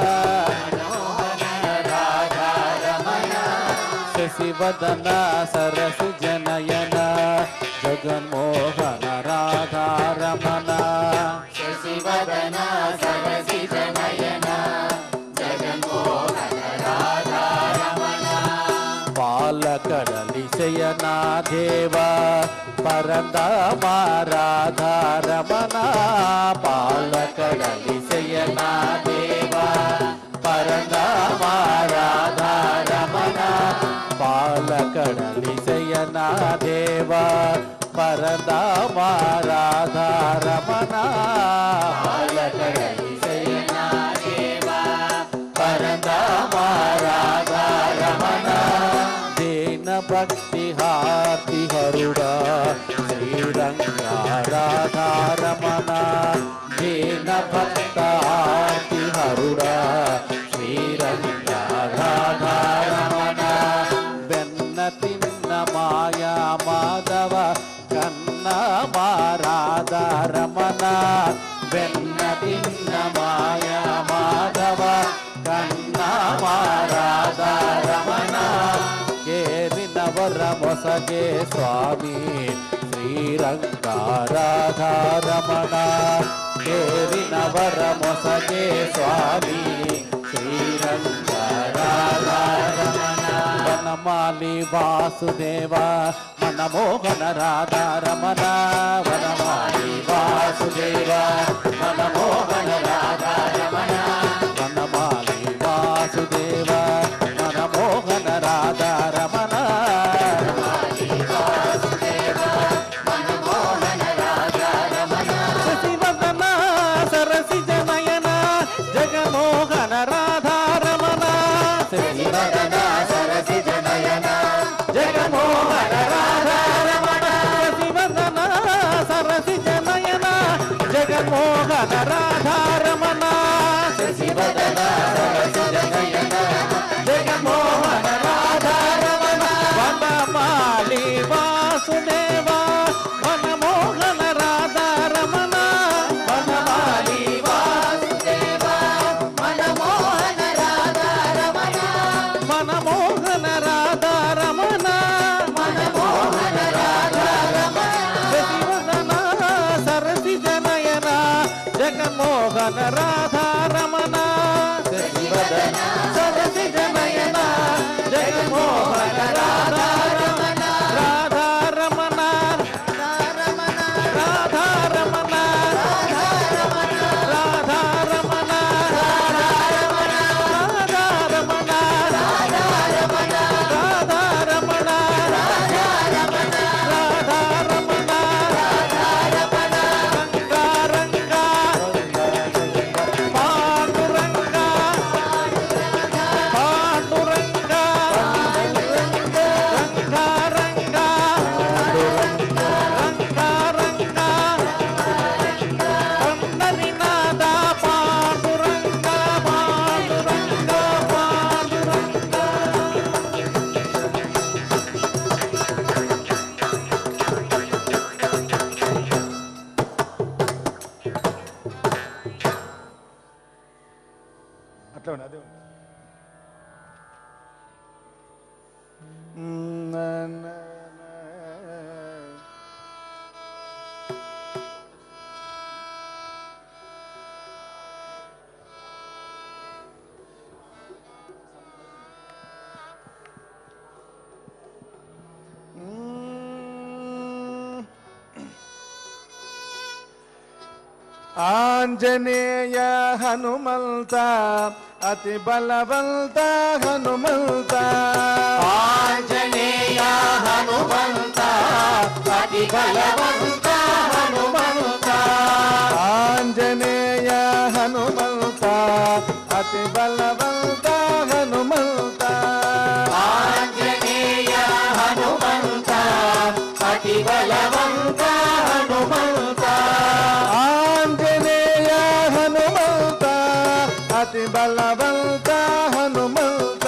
రాధారమణ
శశివదన సరసిజనయన జగన్మోహన రాధారమణ
శశివదన సరసిజనయన జగన్మోహన రాధారమణ
పాలకడలి శయనా దేవ పరందామ రాధారమణ పాలకడలి శయనా దేవ పరందామ రాధారమణ పాలకడలి శయనా దేవ పరందామ రాధారమణ
పాలకడలి శయన దేవ పరంధామ రాధారమణ
దీన భక్తి హార్తి హరుడా శ్రీరంగా రాధారమణ దీన భక్త హార్తి హరుడా శ్రీరంగా రాధారమణ వెన్న తిన్న మాయా మాధవ కన్న రాధారమణ వెన్న తిన్న మాయా మాధవ కన్న రాధారమణ కేరినవర మొసగే స్వామి శ్రీరంగా రాధారమణ కేరినవర మొసగే స్వామి శ్రీరంగా రాధారమణ వనమాలి వాసుదేవ మనమోహన రాధారమణ వనమాలి వాసుదేవ మనమోహన రాధారమణ వనమాలి వాసుదేవ మనమోహన రాధారమణ శశివదన సరసిజనయన జగన్మోహన రాధారమణ
శశివదన సరసిజనయన
జగన్మోహన రాధారమణ శశివదన సరసిజనయన జగన్మోహన రాధారమణ
శశివదన
జగన్మోహన రాధారమణ
శశివదన
సరసి జనయన జగన్మోహన రాధారమణ రాధారమణ
రాధారమణ
రాధారమణ
రాధారమణ
రాధారమణ రాధారమణ
రాధారమణ
రాధారమణ రాధారమణ రంగా పాండురంగా పాండురంగా రంగా రంగా రంగా రంగా అందరి నాద పాండురంగా పాండురంగా పాండురంగా అట్లా ఉండు, అదే ఉండు. నా, నా, నా. మ్మ్. ఆంజనేయ హనుమంత అతి బలవంత హనుమంత
ఆంజనేయ హనుమంత అతి బలవంత హనుమంత
ఆంజనేయ హనుమంత అతి బలవంత హనుమంత
ఆంజనేయ హనుమంత అతి బలవంత హనుమంత
ఆంజనేయ హనుమంత అతి బలవంత హనుమంత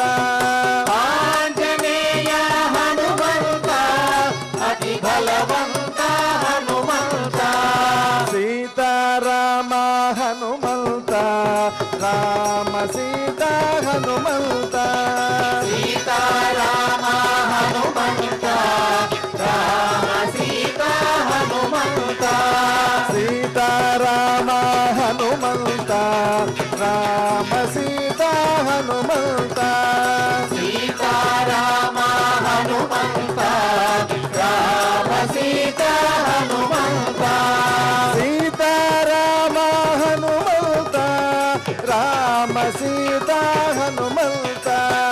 ఆంజనేయ హనుమంత అతి బలవంత హనుమంత
సీతారామ హనుమంత రామ సీతా హనుమంత
సీతారామ హనుమంత రామ సీతా హనుమంత
సీతారామ హనుమంత రామ సీతా హనుమంత
సీతారామ హనుమంత రామ సీతా హనుమంత
సీతారామ హనుమంత రామ సీతా హనుమంత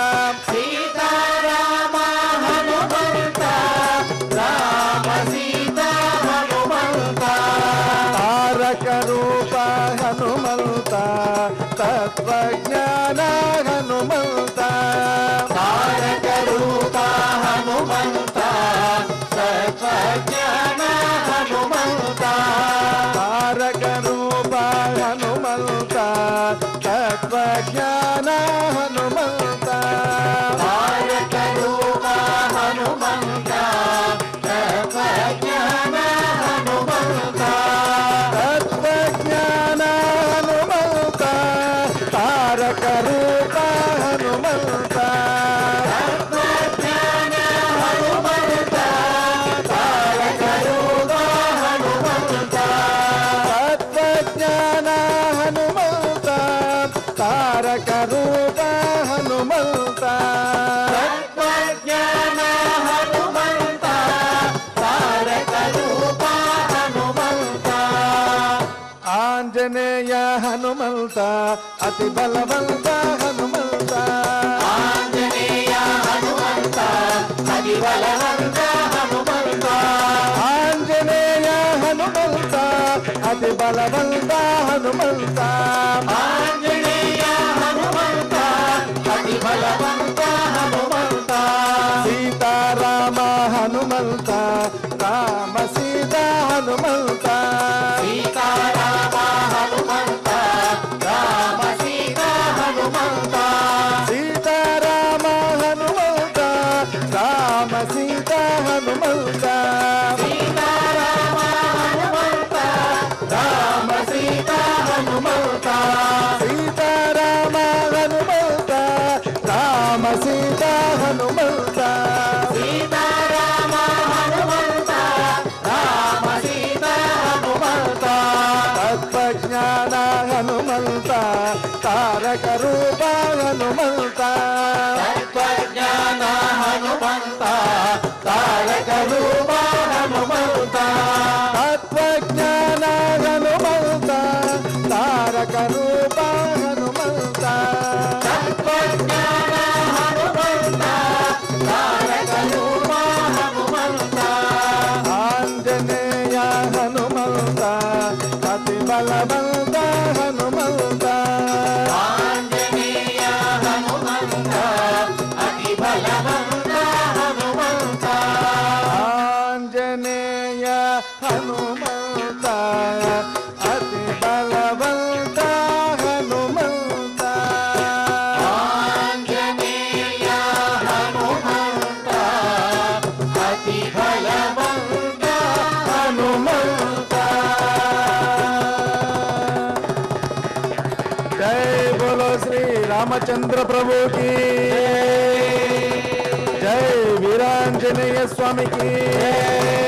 సీతారామ హనుమంత రామ సీతా హనుమంత
తారక రూప హనుమంత తత్వజ్ఞాన హనుమంత
తారక రూప హనుమంత సత్వజ్ఞాన హనుమంత
తారక రూప హనుమంత తత్వజ్ఞాన హనుమంత
తారక రూప హనుమంత సత్వజ్ఞాన హనుమంత
తత్వజ్ఞాన హనుమంత తారక రూప హనుమంత
తత్వజ్ఞాన హనుమంత తారక రూప హనుమంత
తత్వజ్ఞాన హనుమంత తారక రూప హనుమంత
తత్వజ్ఞాన హనుమంత తారక రూప హనుమంత
ఆంజనేయ హనుమంత అతి బలవంత హనుమంత
ఆంజనేయ హనుమంత అతి బలవంత హనుమంత
ఆంజనేయ హనుమంత అతి బలవంత హనుమంత
ఆంజనేయ హనుమంత అతి బలవంత హనుమంత
సీతారామ హనుమంత రామ సీతా హనుమంత
సీతారామ హనుమంత రామ సీతా హనుమంత
సీతారామ హనుమంత రామ సీతా హనుమంత
సీతారామ హనుమంత రామ సీతా హనుమంత
సీతారామ హనుమంత రామ సీతా హనుమంత
సీతారామ హనుమంత రామ సీతా హనుమంత
తత్వజ్ఞాన रामचंद्र प्रभु की जय, वीरांजनेय स्वामी की